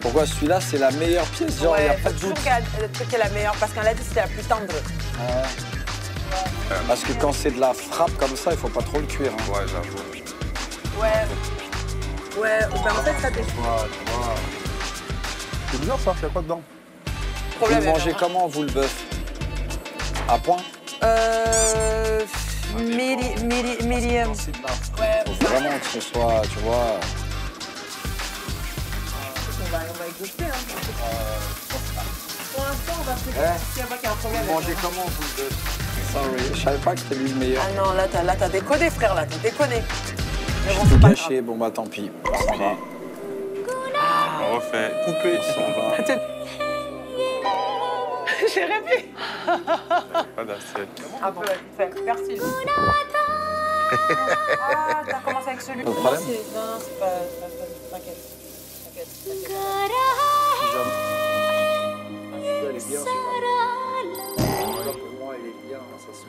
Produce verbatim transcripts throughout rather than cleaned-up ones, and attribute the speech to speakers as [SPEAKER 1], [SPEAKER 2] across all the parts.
[SPEAKER 1] Pourquoi celui-là, c'est la meilleure pièce, genre, il
[SPEAKER 2] Ouais,
[SPEAKER 1] n'y a
[SPEAKER 2] faut
[SPEAKER 1] pas de
[SPEAKER 2] toujours
[SPEAKER 1] doute.
[SPEAKER 2] qu'elle le truc est la meilleure, parce qu'un lait, c'était la plus tendre.
[SPEAKER 1] Ouais. Parce que quand c'est de la frappe comme ça, il faut pas trop le cuire. Hein.
[SPEAKER 3] Ouais, j'avoue.
[SPEAKER 2] Ouais. Ouais, ben en fait, ça dépend.
[SPEAKER 1] Ouais, tu vois.
[SPEAKER 4] C'est bizarre ça, il y a quoi dedans?
[SPEAKER 1] Vous
[SPEAKER 2] Problème,
[SPEAKER 1] le mangez
[SPEAKER 2] hein.
[SPEAKER 1] comment, vous, le bœuf? À point?
[SPEAKER 2] Euh... Midi, midi, medium. Ouais,
[SPEAKER 1] Faut vraiment que ce soit, tu vois...
[SPEAKER 2] on va, on va exaucer, hein. Pour l'instant, on va préférer
[SPEAKER 1] Ouais.
[SPEAKER 2] s'il y a pas qu'il y a un problème.
[SPEAKER 1] Vous mangez comment, vous, le bœuf? Sorry, je savais pas que c'était lui le meilleur.
[SPEAKER 2] Ah non, là, t'as là, t'as déconné, frère, là, t'as déconné. Mais
[SPEAKER 1] Je
[SPEAKER 2] bon,
[SPEAKER 1] suis
[SPEAKER 2] c'est
[SPEAKER 1] tout
[SPEAKER 2] pas
[SPEAKER 1] gâché, bon bah tant pis. On s'en va.
[SPEAKER 3] On refait.
[SPEAKER 1] Coupé, on s'en va.
[SPEAKER 2] grave. J'ai rêvé.
[SPEAKER 3] Pas d'assiette.
[SPEAKER 2] Un peu, fait. Merci. Ah, t'as commencé avec celui.
[SPEAKER 1] Pas de
[SPEAKER 2] Non,
[SPEAKER 1] problème.
[SPEAKER 2] c'est- non, non, c'est pas... c'est pas- T'inquiète. T'inquiète, t'inquiète.
[SPEAKER 1] Elle est bien, celui-là. Pour moi, il est bien, ça se...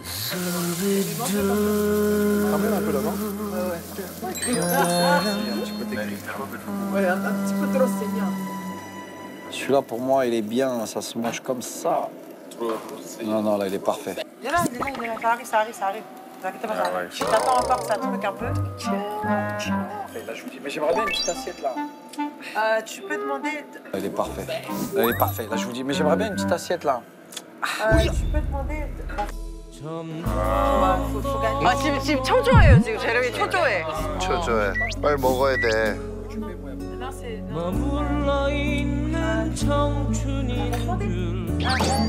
[SPEAKER 4] Ramène un peu là-bas.
[SPEAKER 1] Il y a un petit côté gris.
[SPEAKER 2] Ouais, un, un petit peu trop saignant.
[SPEAKER 1] Celui-là, pour moi, il est bien, ça se mange comme ça. Non, non, là, il est parfait.
[SPEAKER 2] Il est là, il est là, il est là. Ça arrive, ça arrive, ça arrive. T'inquiète pas, ça
[SPEAKER 3] Ah
[SPEAKER 2] arrive.
[SPEAKER 3] ouais,
[SPEAKER 2] Je t'attends encore, ça truc un peu.
[SPEAKER 1] Là, je vous dis, mais j'aimerais bien une petite assiette, là.
[SPEAKER 2] Euh, tu peux demander...
[SPEAKER 1] Là, il est parfait. Là, il est parfait. Là, je vous dis, mais j'aimerais bien une petite assiette, là.
[SPEAKER 2] Euh, tu peux demander... 아,
[SPEAKER 5] 아 지금 지금 초조해요 지금 재령이 초조해.
[SPEAKER 6] 초조해. 빨리 먹어야 돼.
[SPEAKER 2] Non, c'est... non.
[SPEAKER 7] 머물러 있는 청춘인 줄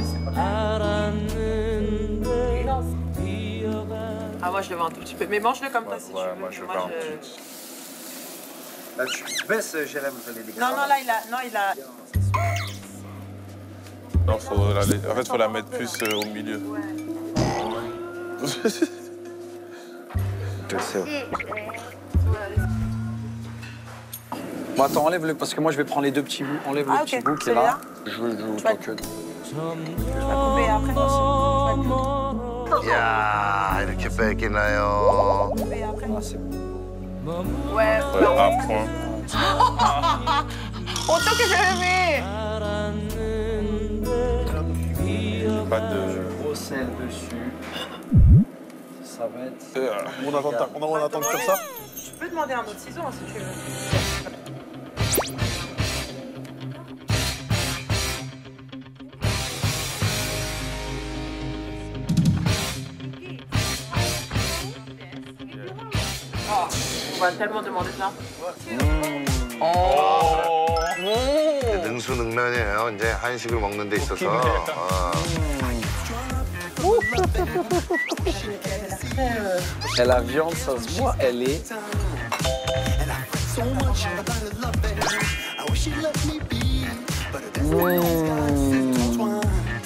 [SPEAKER 7] 알았는데 뛰어가
[SPEAKER 2] Ah, moi, je le veux un tout petit peu. Mais mange-le comme ça, si
[SPEAKER 3] Ouais,
[SPEAKER 2] tu veux.
[SPEAKER 3] moi je veux un petit.
[SPEAKER 1] Là, tu baisses, Jérém, vous allez les
[SPEAKER 2] Non, non, là, il a... Non, il a...
[SPEAKER 3] Non, faut la... en fait, faut la mettre plus euh, au milieu.
[SPEAKER 1] Je sais. Bon, attends, enlève-le, parce que moi, je vais prendre les deux petits bouts. Enlève
[SPEAKER 2] Ah,
[SPEAKER 1] le
[SPEAKER 2] ok.
[SPEAKER 1] petit bout qui est là.
[SPEAKER 2] Celui-là
[SPEAKER 1] Je veux, je veux
[SPEAKER 2] Tu vas-
[SPEAKER 1] pas que...
[SPEAKER 2] Je vais couper après. Je vais
[SPEAKER 6] 야 이렇게 뺏기나요?
[SPEAKER 2] couper après.
[SPEAKER 1] Ah, c'est bon.
[SPEAKER 2] Ouais,
[SPEAKER 3] Ouais, un point.
[SPEAKER 5] 어떻게 재령이?
[SPEAKER 3] Pas de.
[SPEAKER 1] Gros sel dessus. Ça va être...
[SPEAKER 3] Euh,
[SPEAKER 4] On attend, on, on attend de faire ça.
[SPEAKER 2] Tu peux demander un autre ciseau, hein, si tu veux. Oh, on va tellement demander ça.
[SPEAKER 6] 능수능란이에요. 이제 한식을 먹는 데 있어서. 어.
[SPEAKER 1] Et la viande, ça se voit, elle est... Mmh.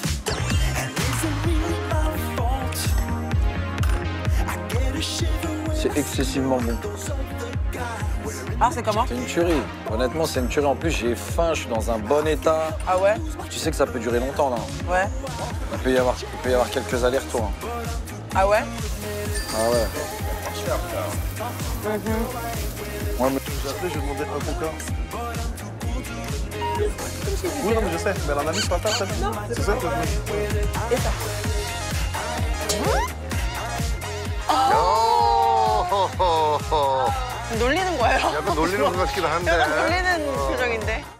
[SPEAKER 1] C'est excessivement bon.
[SPEAKER 2] Ah, c'est comment?
[SPEAKER 1] C'est une tuerie. Honnêtement, c'est une tuerie. En plus, j'ai faim, je suis dans un bon état.
[SPEAKER 2] Ah ouais?
[SPEAKER 1] Tu sais que ça peut durer longtemps, là.
[SPEAKER 2] Ouais.
[SPEAKER 1] Il peut y avoir, il peut y avoir quelques allers-retours. hein.
[SPEAKER 2] Ah ouais?
[SPEAKER 1] Ah ouais. Ouais, mais...
[SPEAKER 4] J'ai appelé, je vais demander un coca. Oui, non, mais je sais, mais elle en a mis sur la table, t'as vu? C'est ça que je veux.
[SPEAKER 2] Et ça?
[SPEAKER 6] 요.
[SPEAKER 5] 놀리는 거예요?
[SPEAKER 6] 약간 놀리는 것 같기도 한데.
[SPEAKER 5] 약간 놀리는 표정인데.